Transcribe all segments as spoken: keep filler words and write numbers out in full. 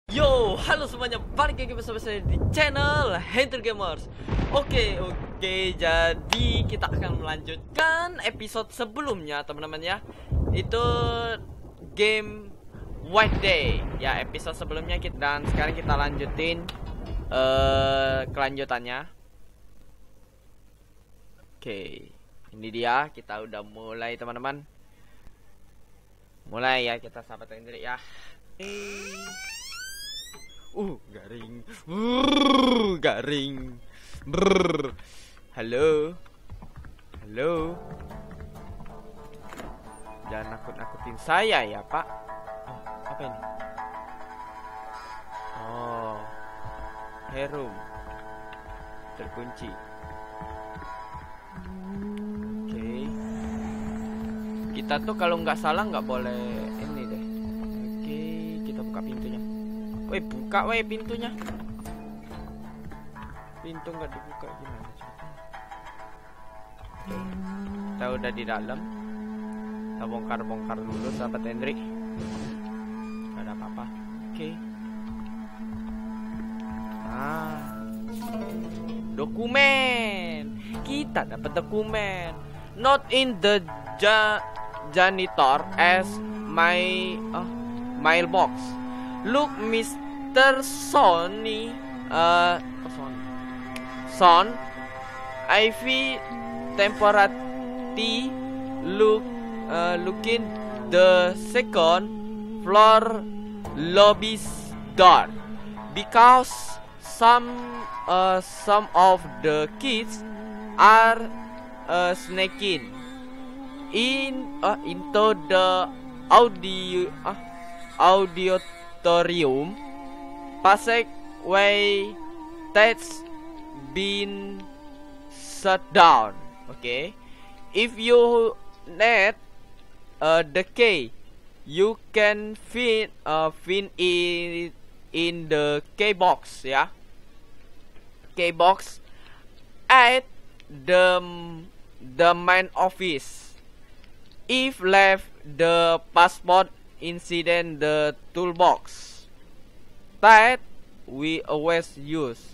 Yo, halo semuanya, balik lagi bersama saya di channel Hunter Gamers. Oke, oke, jadi kita akan melanjutkan episode sebelumnya, teman-teman ya. Itu game White Day ya, episode sebelumnya kita, dan sekarang kita lanjutin uh, kelanjutannya. Oke, ini dia, kita udah mulai teman-teman. Mulai ya, kita sahabat Hendrik ya. Uh, garing. Brrr, garing. Brrr. Halo. Halo. Jangan nakut-nakutin saya ya, Pak. Oh, apa ini? Oh. Herum. Terkunci. Oke. Okay. Kita tuh kalau nggak salah nggak boleh ini deh. Oke, okay, kita buka pintunya. Woi, buka woi pintunya. Pintu nggak dibuka gimana ceritanya? Oke, kita udah di dalam. Kita bongkar-bongkar dulu sahabat Hendrik. Gak ada apa-apa. Oke. Ah, dokumen. Kita dapat dokumen. Not in the ja janitor as my uh, mailbox. Look, Mister Sonny, uh, son, son, Ivy temporary look, uh, looking the second floor lobby's door because some, uh, some of the kids are uh, sneaking in, uh, into the audio, uh, audio. Auditorium passageway that's been shut down. Okay, if you need uh, the key, you can fit uh, fit it in the key box. Yeah, key box at the the main office. If left the passport incident the toolbox that we always use.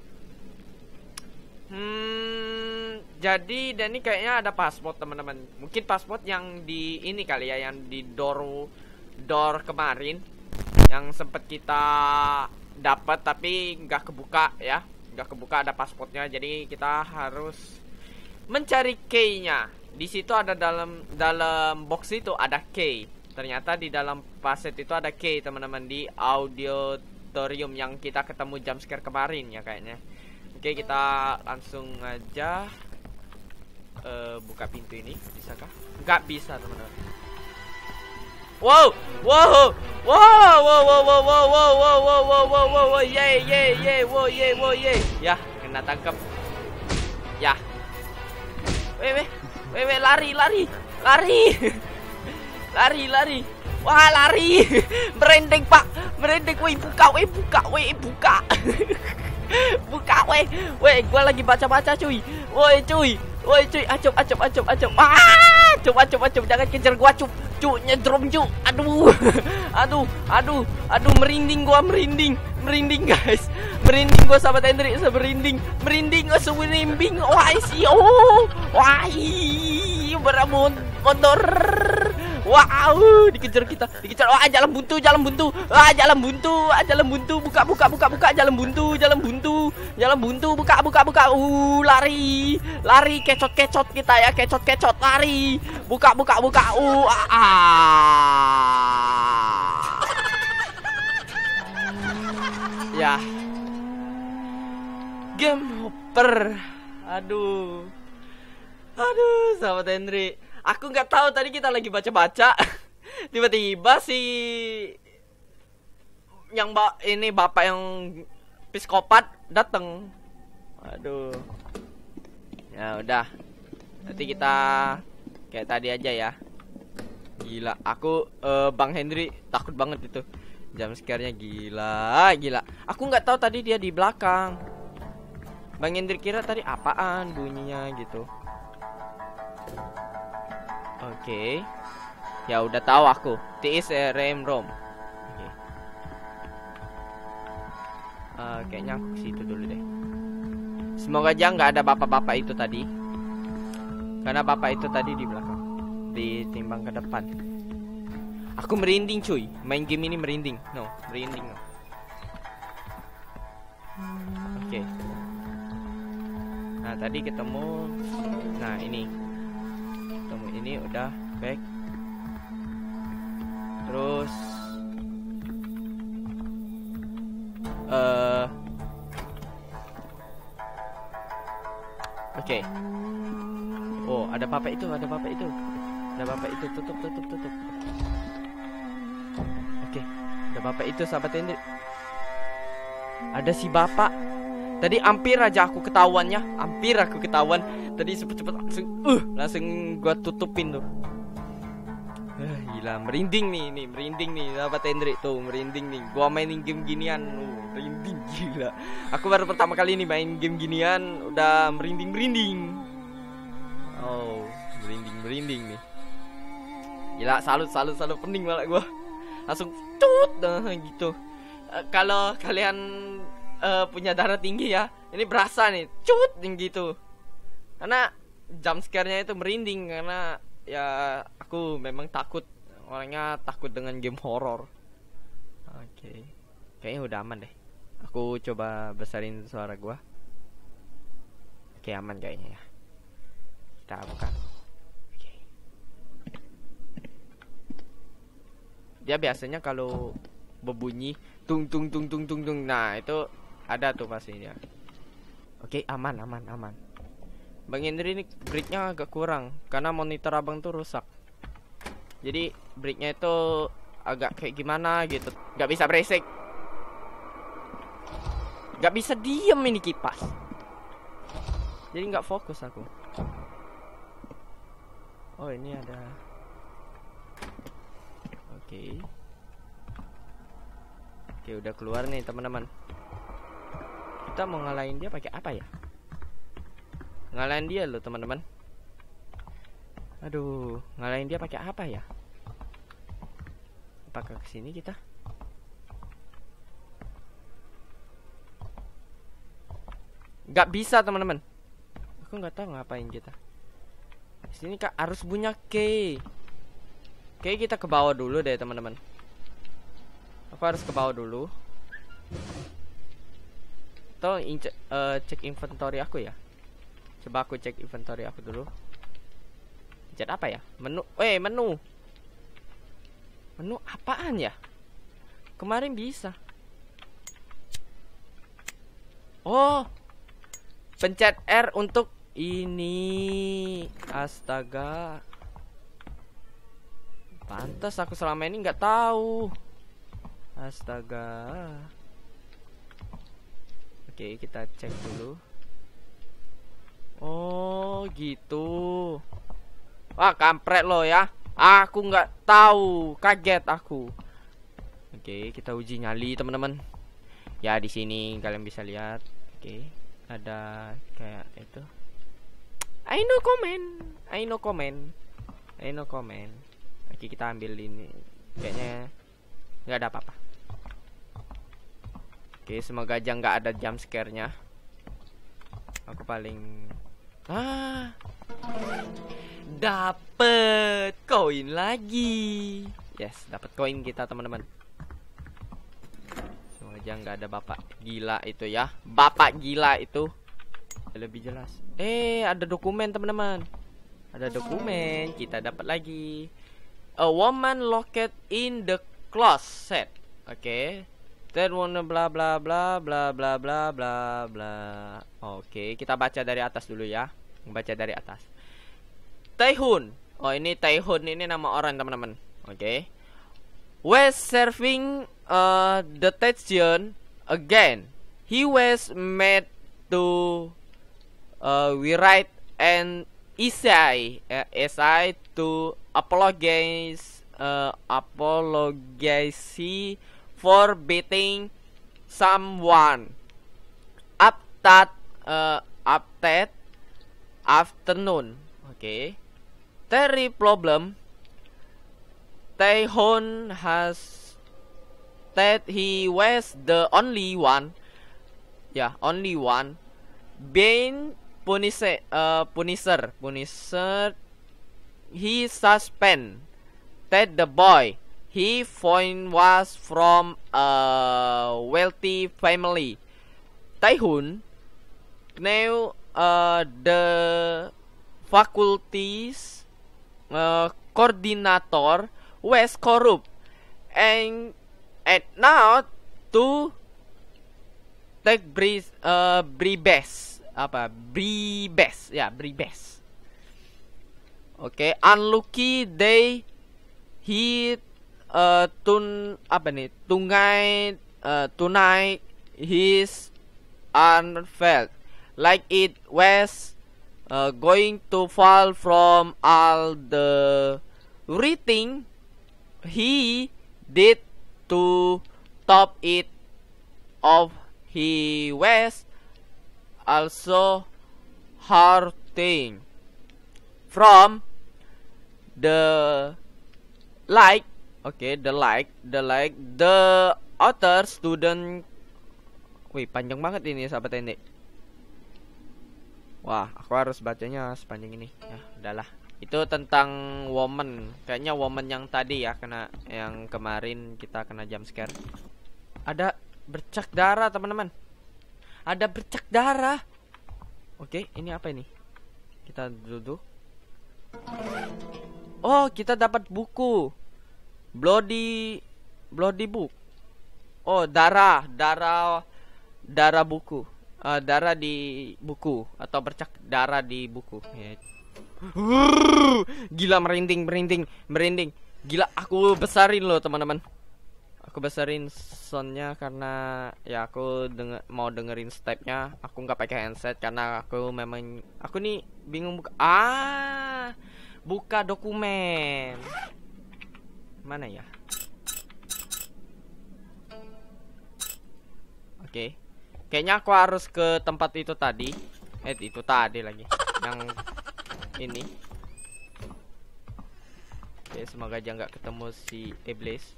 Hmm, jadi dan ini kayaknya ada paspor teman-teman. Mungkin paspor yang di ini kali ya, yang di door door kemarin, yang sempat kita dapat tapi nggak kebuka ya, nggak kebuka ada paspornya. Jadi kita harus mencari key-nya. Di situ ada dalam dalam box itu ada key. Ternyata di dalam paset itu ada key teman-teman, di auditorium yang kita ketemu jump scare kemarin ya kayaknya. Oke, kita langsung aja uh, buka pintu ini. Bisakah? Nggak bisa teman-teman. Wow, wow, wow, wow, wow, wow, wow, wow, wow, wow, wow, wow, wow, wow, ye, ye, ye, wow, ye, wow, ye. Ya, kena tangkap. Ya. Weh, weh, weh, weh, lari, lari, lari. Lari, lari. Wah, lari. Merinding, Pak. Merinding. Woi, buka, woi, buka, woi, buka. Buka, woi. Woi, gua lagi baca-baca, cuy. Woi, cuy. Woi, cuy, acup, acup, acup, acup. Ah, acup, acup, acup. Jangan kejar gua, cup. Cuk, nyedrom, cuk. Aduh. Aduh, aduh, aduh, merinding gua, merinding. Merinding, guys. Merinding gua sahabat Hendrik, merinding. Merinding, gua merinding. Wah, sih. Oh. Wah, beramon motor. Wow, dikejar kita, dikejar. Wah, jalan buntu, jalan buntu. Wah, jalan buntu, ah, jalan buntu. Buka, buka, buka, buka. Jalan buntu, jalan buntu, jalan buntu. Buka, buka, buka. Uh, lari, lari. Kecot, kecot kita ya, kecot, kecot. Lari. Buka, buka, buka. Uh, ah. ah. Ya. Game over. Aduh. Aduh, sahabat Hendrik. Aku nggak tahu, tadi kita lagi baca-baca, tiba-tiba si yang ba ini bapak yang psikopat dateng. Aduh. Ya udah. Nanti kita kayak tadi aja ya. Gila, aku uh, Bang Hendrik takut banget itu. Jam scare-nya gila, gila. Aku nggak tahu tadi dia di belakang. Bang Hendrik kira tadi apaan bunyinya gitu. Oke. Okay. Ya udah tahu aku. This is a RAM ROM. Okay. kayaknya aku ke situ dulu deh. Semoga aja nggak ada bapak-bapak itu tadi. Karena bapak itu tadi di belakang, ditimbang ke depan. Aku merinding cuy, main game ini merinding. No, merinding no. Oke okay. Nah tadi ketemu. Nah ini ketemu ini udah back. Terus uh, Oke okay. Oh ada bapak itu, ada bapak itu, ada bapak itu. Tutup, tutup, tutup. Oke okay. Ada bapak itu sahabat Hendrik. Ada si bapak. Tadi hampir aja aku ketahuannya, hampir aku ketahuan. Tadi cepet-cepet langsung, uh, langsung gua tutupin tuh. Uh, gila, merinding nih, nih merinding nih, sahabat Hendrik tuh, merinding nih. Gua mainin game ginian, uh, merinding gila. Aku baru pertama kali nih main game ginian, udah merinding merinding. Oh, merinding merinding nih. Gila, salut salut salut, pening malah gua. Langsung cut, dah gitu. Uh, kalau kalian uh, punya darah tinggi ya, ini berasa nih cut gitu. Karena jump scare-nya itu merinding. Karena ya aku memang takut, orangnya takut dengan game horor. Oke okay. Kayaknya udah aman deh. Aku coba besarin suara gua. Oke okay, aman kayaknya ya. Kita buka. Okay. Dia biasanya kalau berbunyi tung tung tung tung tung tung, nah itu ada tuh pastinya. Oke okay, aman aman aman. Bang Hendri ini breaknya agak kurang karena monitor abang tuh rusak. Jadi breaknya itu agak kayak gimana gitu, nggak bisa beresik, nggak bisa diem ini kipas. Jadi nggak fokus aku. Oh ini ada. Oke okay. Oke udah keluar nih teman-teman. Kita mau ngalahin dia pakai apa ya? Ngalahin dia loh teman-teman. Aduh, ngalahin dia pakai apa ya? Apakah kesini kita? Gak bisa teman-teman. Aku nggak tahu ngapain kita. Sini kak harus punya key. Key kita ke bawah dulu deh teman-teman. Aku harus ke bawah dulu. Atau uh, cek inventory aku ya. Coba aku cek inventory aku dulu. Cek apa ya? Menu. Eh menu. Menu apaan ya? Kemarin bisa. Oh, pencet R untuk ini. Astaga. Pantas aku selama ini nggak tahu. Astaga. Oke, kita cek dulu. Oh, gitu. Wah, kampret lo ya. Aku nggak tahu, kaget aku. Oke, kita uji nyali teman-teman. Ya di sini kalian bisa lihat. Oke, ada kayak itu. I no comment, I no comment, I no comment. Oke, kita ambil ini. Kayaknya nggak ada apa-apa. Oke, semoga aja nggak ada jump scare-nya. Aku paling ah dapet koin lagi. Yes, dapat koin kita teman-teman. Semoga aja nggak ada bapak gila itu ya. Bapak gila itu lebih jelas. Eh, ada dokumen teman-teman. Ada dokumen, kita dapat lagi. A woman locked in the closet. Oke. Okay. That one bla bla bla bla bla bla bla bla. Oke, okay, kita baca dari atas dulu ya. Baca dari atas. Taehun. Oh, ini Taehun ini nama orang teman-teman. Oke. Okay. Was serving uh, detention again. He was made to uh, we write an essay, uh, essay to apologize, uh, apologize for beating someone up that uh, up that afternoon. Okay. Terry problem. Taehon has that he was the only one Ya, only one. Bane Punisher, uh, Punisher, Punisher. He suspend that the boy he found was from a wealthy family. Taihun now uh, the faculty's uh, coordinator was corrupt and at now to take bri uh, bribes apa bribes ya bribes. Oke, okay. Unlucky day he uh, tun apa nih tungai uh, tonight his unfelt like it was uh, going to fall from all the writing he did to top it off. He was also hurting from the like okay the like the like the author student. Wih, panjang banget ini sahabat Tende. Wah, aku harus bacanya sepanjang ini. Ya, udahlah. Itu tentang woman. Kayaknya woman yang tadi ya, kena yang kemarin kita kena jump scare. Ada bercak darah, teman-teman. Ada bercak darah. Oke, ini apa ini? Kita duduk. Oh, kita dapat buku. Bloody Bloody book. Oh, darah, darah darah buku. Uh, darah di buku atau bercak darah di buku. Ya. Gila, merinding, merinding, merinding. Gila, aku besarin loh, teman-teman. Aku besarin soundnya karena ya aku denger, mau dengerin stepnya. Aku nggak pakai handset karena aku memang aku nih bingung buka. Ah, buka dokumen. Mana ya? Oke. Okay. Kayaknya aku harus ke tempat itu tadi. Eh, itu tadi lagi. Yang ini. Oke, semoga aja nggak ketemu si iblis.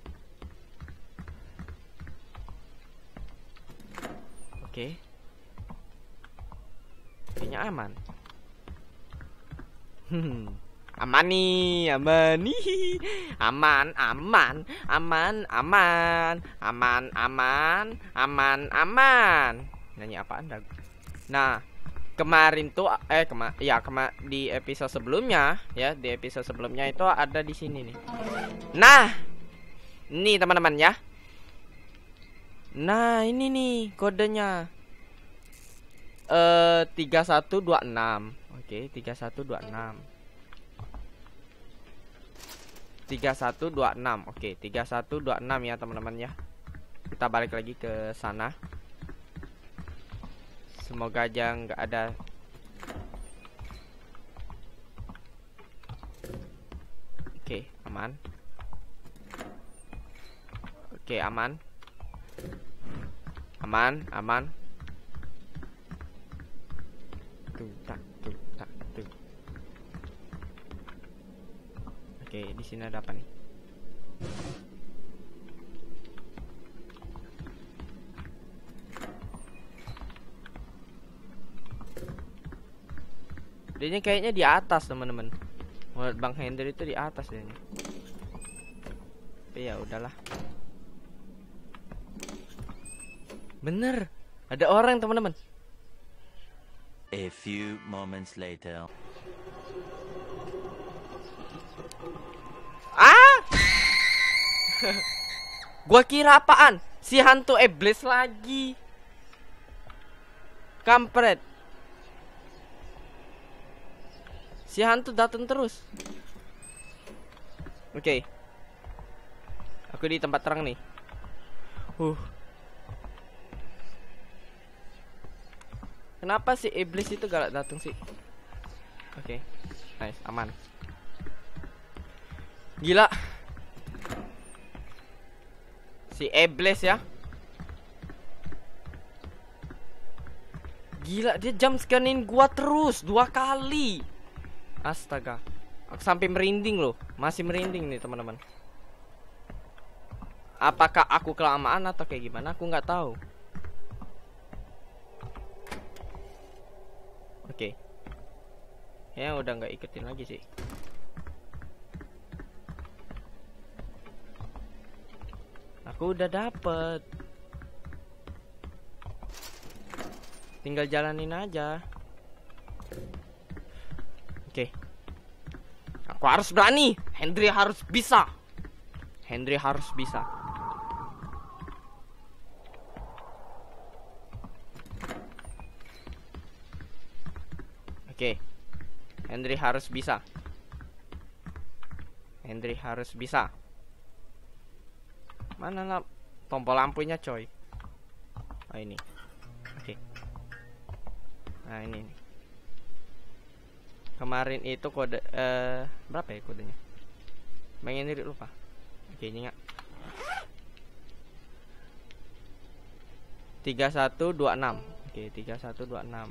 Oke. Kayaknya aman. Hmm. Aman nih, aman nih. Aman, aman, aman, aman, aman, aman, aman, aman. Nyanyi apaan dah? Nah, kemarin tuh eh kema ya kema di episode sebelumnya ya, di episode sebelumnya itu ada di sini nih. Nah, ini teman-teman ya. Nah, ini nih kodenya. Eh tiga satu dua enam. Oke, tiga satu dua enam. tiga satu dua enam. Oke, tiga satu dua enam ya, teman-teman ya. Kita balik lagi ke sana. Semoga aja nggak ada. Oke, aman. Oke, aman. Aman, aman. Tuh, tak, tuh, tak, tuh. Oke, di sini ada apa nih? Dia kayaknya di atas, teman-teman. Menurut Bang Hendry itu di atas dia. Tapi ya udahlah. Bener, ada orang, teman-teman. A few moments later. Ah! Gua kira apaan? Si hantu iblis lagi. Kampret. Si hantu datang terus. Oke. Okay. Aku di tempat terang nih. Uh. Kenapa si iblis itu galak datang sih? Oke. Okay. Nice, aman. Gila. Si iblis ya. Gila, dia jump scanin gua terus dua kali. Astaga. Aku sampai merinding loh. Masih merinding nih, teman-teman. Apakah aku kelamaan atau kayak gimana? Aku nggak tahu. Oke. Ya udah nggak ikutin lagi sih. Aku udah dapet. Tinggal jalanin aja. Oke. Aku harus berani. Henry harus bisa. Henry harus bisa. Oke. Henry harus bisa. Henry harus bisa. Mana lah tombol lampunya, coy? Oh, ini. Oke. Nah, ini nih. Kemarin itu kode eh berapa ya kodenya? Pengen diri lupa. Oke, ini enggak. tiga satu dua enam. Oke, tiga satu dua enam.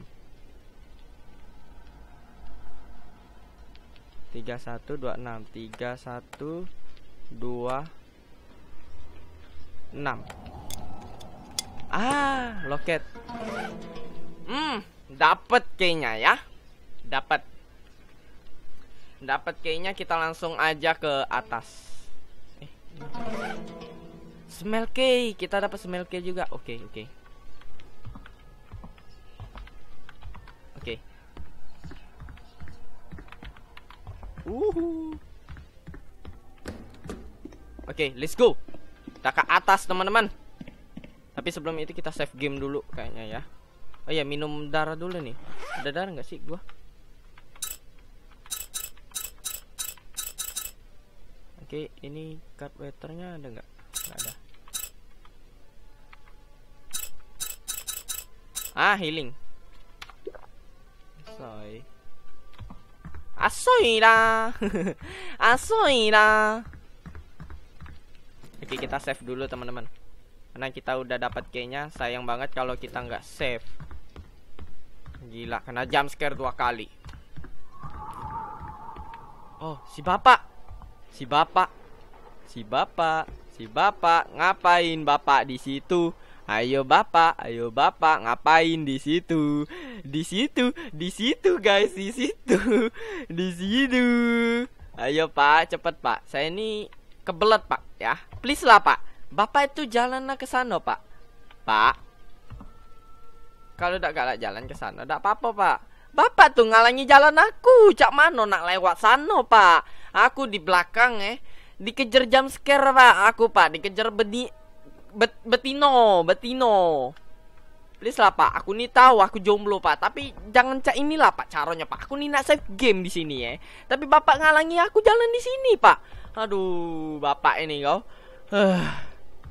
tiga satu dua enam. tiga satu dua enam. Ah, loket. Hmm, dapat kayaknya ya. Dapat. Dapat kayaknya, kita langsung aja ke atas. Eh. Smell key, kita dapat smell key juga. Oke, oke. Oke. Uhu. Oke, let's go. Kita ke atas, teman-teman. Tapi sebelum itu kita save game dulu kayaknya ya. Oh ya, minum darah dulu nih. Ada darah nggak sih gua? Oke, ini card waiternya ada nggak? Nggak ada. Ah, healing. Asoy. Asoy lah. Asoy lah. Oke, kita save dulu teman-teman. Karena kita udah dapat kayaknya, sayang banget kalau kita nggak save. Gila, kena jump scare dua kali. Oh, si bapak. Si bapak. Si bapak. Si bapak, ngapain bapak di situ? Ayo bapak, ayo bapak, ngapain di situ? Di situ, di situ guys, di situ. Di situ. Ayo pak, cepet pak. Saya ini kebelet pak ya. Please lah pak. Bapak itu jalanlah ke sana pak. Pak. Kalau tidak galak jalan ke sana, tidak apa-apa pak. Bapak tuh ngalangi jalan aku. Cak mano nak lewat sana pak. Aku di belakang eh. Dikejar jam scare pak. Aku pak dikejar bedi bet, betino, betino. Please lah pak. Aku nih tahu aku jomblo pak. Tapi jangan cak inilah pak caranya pak. Aku nih nak save game di sini ya. Tapi bapak ngalangi aku jalan di sini pak. Aduh, bapak ini kau. Ah.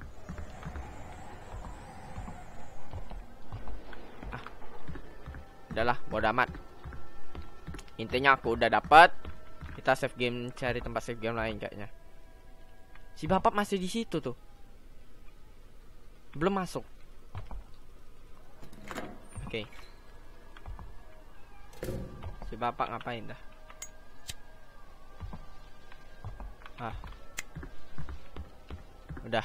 Udahlah, bodo amat. Intinya aku udah dapat. Kita save game, cari tempat save game lain kayaknya. Si bapak masih di situ tuh. Belum masuk. Oke. Okay. Si bapak ngapain dah? Ah. Udah.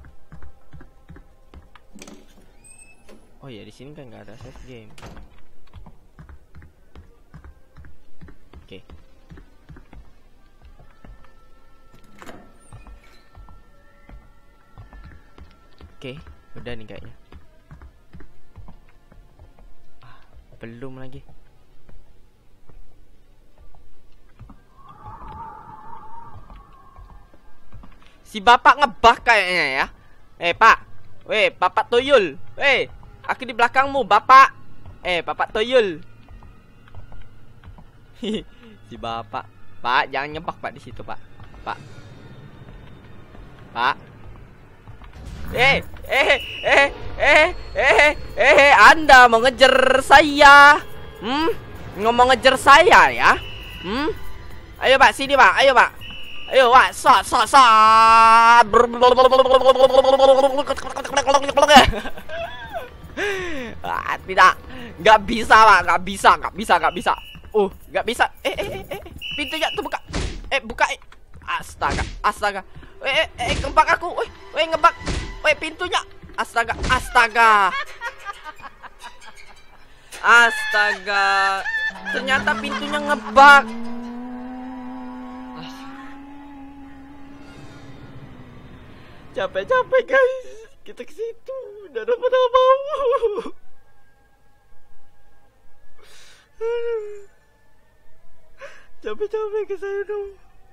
Oh ya, di sini kan nggak ada save game. Oke. Okay. Oke, okay, udah nih kayaknya. Ah, belum lagi. Si bapak ngebah kayaknya ya. Eh pak, weh bapak tuyul, weh aku di belakangmu bapak. Eh bapak tuyul. Si bapak, pak jangan nyebak pak di situ pak, pak, pak. Eh, eh, eh, eh, eh, eh, Anda mau ngejar saya? Hmm, ngomong ngejar saya ya? Hmm, ayo pak sini pak, ayo pak, ayo pak, sa sa sa. Ah, tidak, nggak bisa pak, nggak bisa, nggak bisa, nggak bisa. Uh, nggak bisa. Eh, eh, eh, eh, pintunya tuh buka. Eh, buka. Eh. Astaga, astaga. Eh, eh, eh, ngebak aku. Weh, weh ngebak. Weh, pintunya. Astaga, astaga. Astaga, ternyata pintunya ngebug. Capek-capek guys, kita ke situ udah dapat apa-apa. Capek-capek ke saya dong.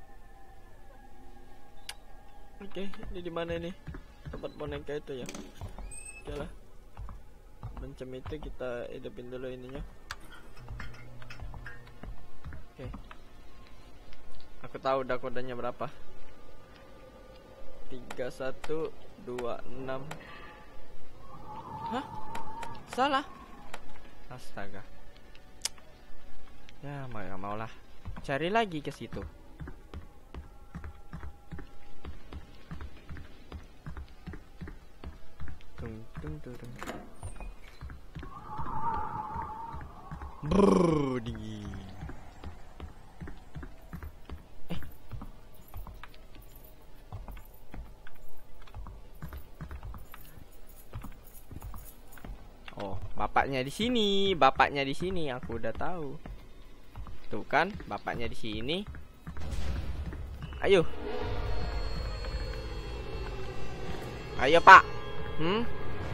Oke, ini di mana nih tempat boneka itu ya? Oke lah, macam itu kita hidupin dulu ininya. Oke, aku tahu udah kodenya berapa. Tiga satu dua enam. Hah? Salah. Astaga. Ya mau ya mau lah. Cari lagi ke situ. Tung tung tung. Brrr, dingin. Eh. Oh, bapaknya di sini, bapaknya di sini, aku udah tahu. Tuh kan, bapaknya di sini. Ayo. Ayo, Pak. Hmm?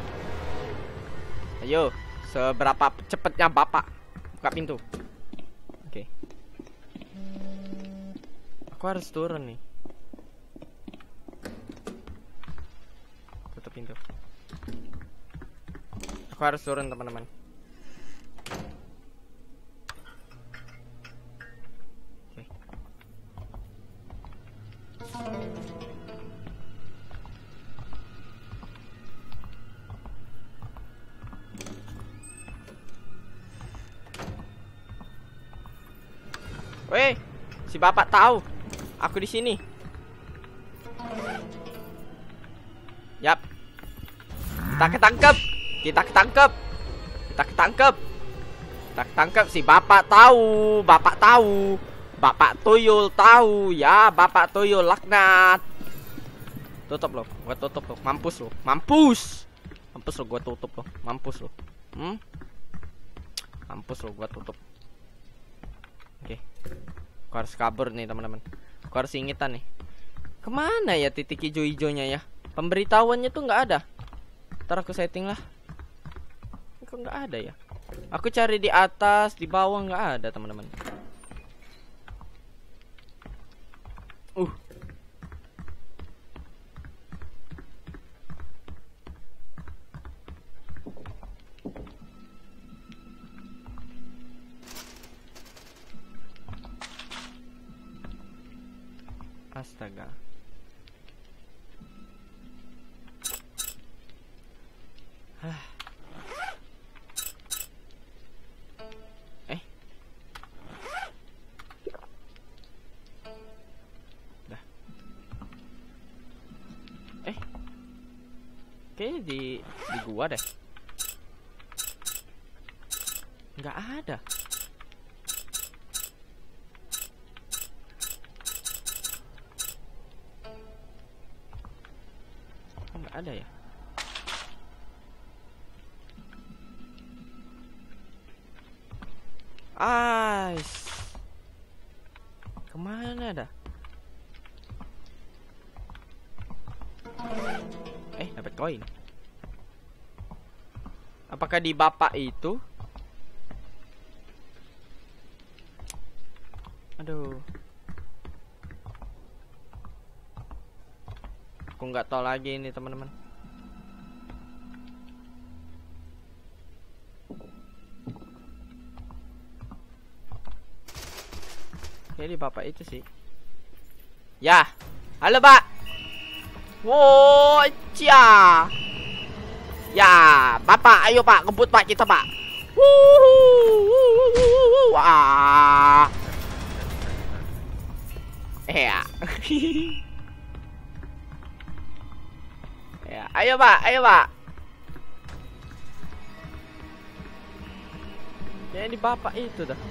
Ayo, seberapa cepatnya Bapak buka pintu? Oke. Aku harus turun nih. Tutup pintu. Aku harus turun, teman-teman. Weh, si bapak tahu aku di sini. Yap. Kita ketangkep. Kita ketangkep. Kita ketangkep. Kita ketangkep, si bapak tahu, bapak tahu. Bapak tuyul tahu ya, bapak tuyul laknat. Tutup lo, gua tutup lo. Mampus lo, mampus. Mampus lo, gua tutup lo. Mampus lo. Hmm? Mampus lo, gua tutup. Oke, aku harus kabur nih teman-teman. Aku harus ingetan nih. Kemana ya titik hijau-hijaunya ya? Pemberitahuannya tuh nggak ada. Ntar aku setting lah. Kok nggak ada ya? Aku cari di atas, di bawah nggak ada teman-teman. Uh. Astaga. Hah. Eh. Dah. Eh. Kayaknya di di gua deh. Nggak ada. Nggak ada ya. Ais. Kemana dah? Eh, dapat koin. Apakah di bapak itu? Aduh. Aku nggak tahu lagi ini teman-teman. Jadi bapak itu sih. Ya, halo Pak. Wow, cia. Ya, bapak, ayo Pak, kebut Pak kita Pak. Wuh, wah. Eh ya. Ya, ayo Pak, ayo Pak. Ya di bapak itu dah.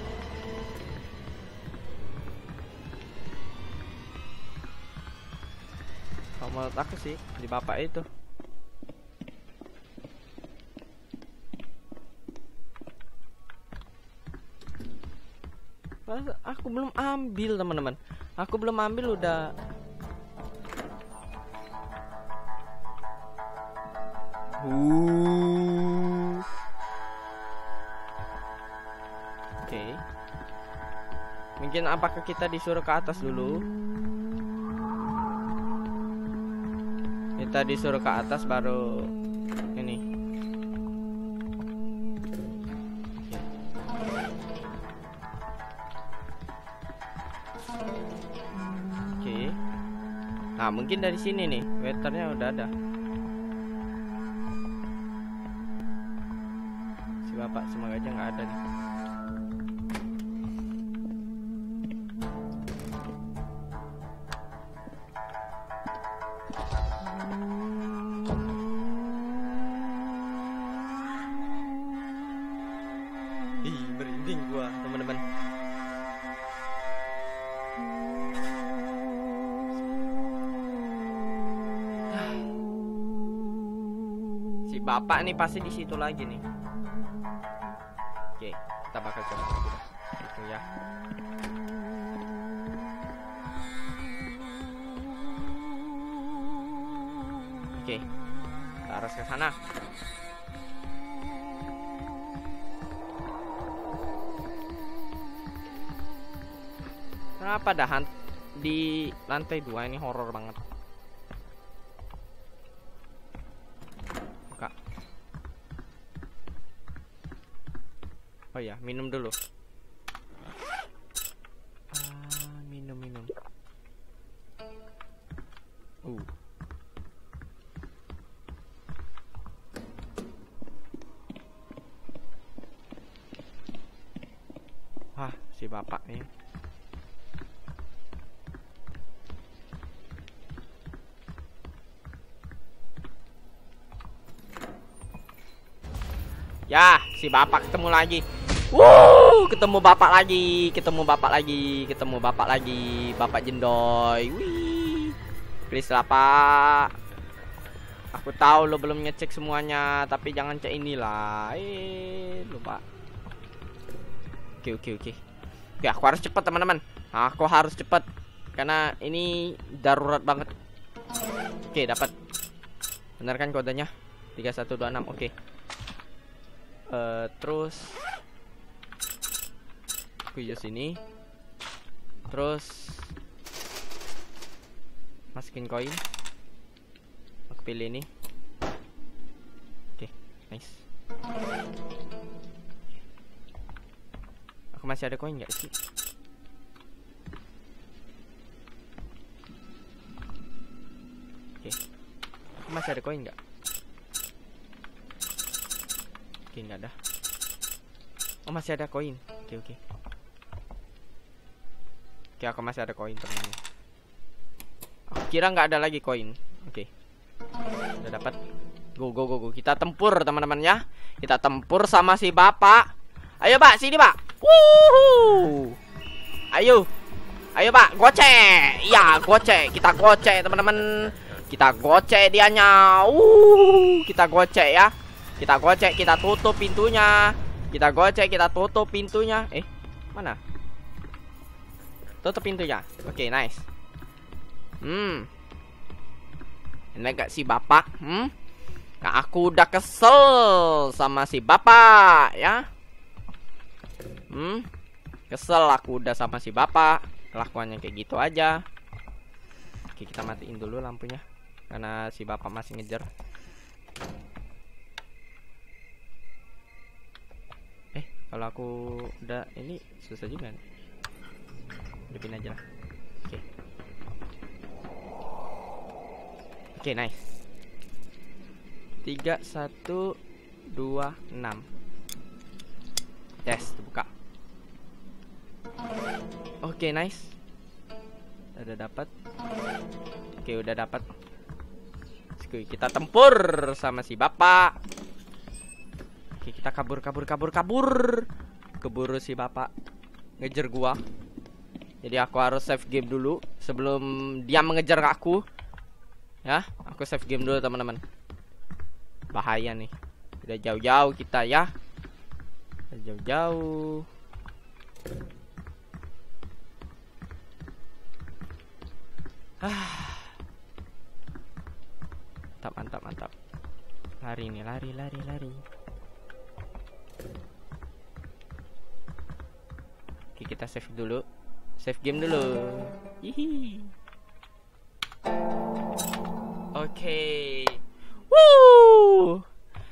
Kalau menurut aku sih di bapak itu. Aku belum ambil teman-teman. Aku belum ambil udah. Uh. Oke. Okay. Mungkin apakah kita disuruh ke atas dulu? Kita disuruh ke atas baru ini. Oke. Okay. Nah, mungkin dari sini nih, waiternya udah ada. Si bapak semoga aja nggak ada nih. Ih, merinding gua, teman-teman. Si bapak nih pasti di situ lagi nih. Oke, kita bakal coba itu ya. Oke, kita harus ke sana. Kenapa dah di lantai dua ini horor banget? Buka. Oh ya, minum dulu. Ah, minum minum. Uh. Wah, si bapak nih. Ya, si bapak ketemu lagi. Wuh, ketemu bapak lagi, ketemu bapak lagi, ketemu bapak lagi, bapak Jendoy. Wih, please lah pak. Aku tahu lo belum ngecek semuanya, tapi jangan cek inilah. Eh, lupa. Oke, oke, oke. Oke, aku harus cepat teman-teman. Aku harus cepat karena ini darurat banget. Oke, dapat. Benar kan kodenya? tiga satu dua enam. Oke. Uh, terus aku use ini, terus masukin koin, aku pilih ini. Oke, okay, nice. Aku masih ada koin nggak sih? Oke, okay. Aku masih ada koin nggak? Oke, nggak ada. Oh, masih ada koin. Oke, oke. Oke, aku masih ada koin teman-teman. Aku kira nggak ada lagi koin. Oke, udah dapat. Go, go, go, go. Kita tempur teman-teman ya. Kita tempur sama si bapak. Ayo pak, sini pak. Wuhu. Ayo, ayo pak, gocek. Iya, gocek. Kita gocek teman-teman. Kita gocek dianya. Uh, kita gocek ya. Kita gocek, kita tutup pintunya. Kita gocek, kita tutup pintunya. Eh, mana? Tutup pintunya. Oke, okay, nice. Hmm. Ini gak si bapak? Hmm? Nah, aku udah kesel sama si bapak, ya. Hmm. Kesel aku udah sama si bapak. Kelakuannya kayak gitu aja. Oke, kita matiin dulu lampunya karena si bapak masih ngejar. Kalau aku udah ini susah juga nih. Hidupin aja lah. Oke. Okay. Oke, okay, nice. Tiga, satu, dua, enam. Yes, buka. Oke, okay, nice. Udah dapat. Oke, okay, udah dapat. Kita tempur sama si bapak. Oke, kita kabur, kabur, kabur, kabur. Keburu si bapak ngejar gua. Jadi aku harus save game dulu sebelum dia mengejar aku. Ya, aku save game dulu teman-teman. Bahaya nih. Udah jauh-jauh kita ya. Udah jauh-jauh. Mantap, mantap, mantap. Lari nih, lari, lari, lari. Oke, kita save dulu. Save game dulu. Hihi. Oke. Woo.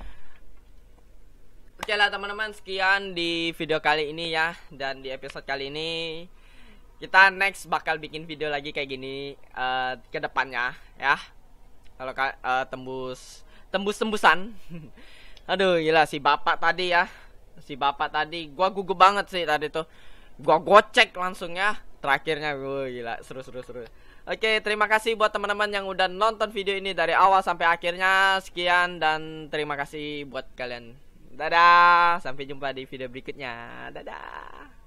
Oke lah teman-teman, sekian di video kali ini ya. Dan di episode kali ini kita next bakal bikin video lagi kayak gini uh, ke depannya ya. Kalau uh, tembus tembus-tembusan. Aduh, gila si bapak tadi ya. Si bapak tadi gua gugup banget sih tadi tuh. Gua gocek langsung ya. Terakhirnya gue gila, seru seru seru. Oke, terima kasih buat teman-teman yang udah nonton video ini dari awal sampai akhirnya. Sekian dan terima kasih buat kalian. Dadah, sampai jumpa di video berikutnya. Dadah.